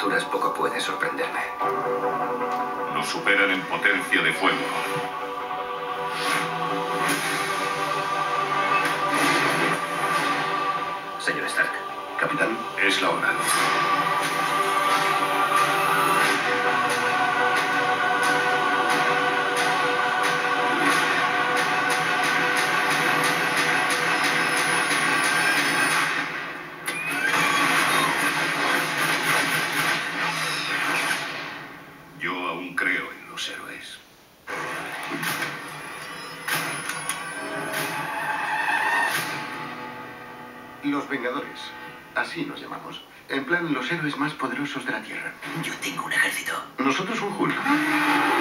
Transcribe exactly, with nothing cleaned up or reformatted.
alturas poco puede sorprenderme. Nos superan en potencia de fuego. Señor Stark. Capitán. Es la hora. Yo aún creo en los héroes. Los Vengadores. Así nos llamamos. En plan, los héroes más poderosos de la Tierra. Yo tengo un ejército. Nosotros un Hulk.